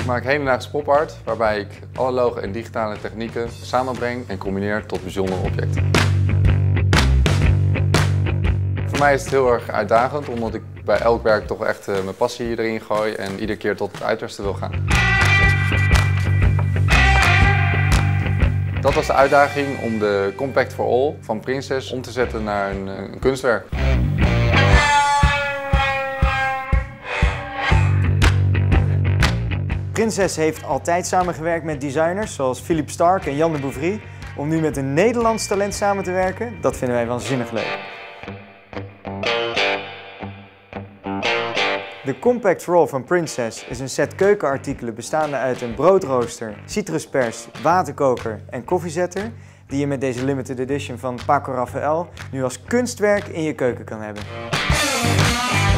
maak hedendaagse popart waarbij ik analoge en digitale technieken samenbreng en combineer tot bijzondere objecten. Voor mij is het heel erg uitdagend omdat ik bij elk werk toch echt mijn passie erin gooi en iedere keer tot het uiterste wil gaan. Dat was de uitdaging om de Compact for All van Princes om te zetten naar een kunstwerk. Princes heeft altijd samengewerkt met designers zoals Philippe Starck en Jan de Bouvry. Om nu met een Nederlands talent samen te werken, dat vinden wij waanzinnig leuk. De Compact for All van Princes is een set keukenartikelen bestaande uit een broodrooster, citruspers, waterkoker en koffiezetter die je met deze limited edition van Paco Rafael nu als kunstwerk in je keuken kan hebben.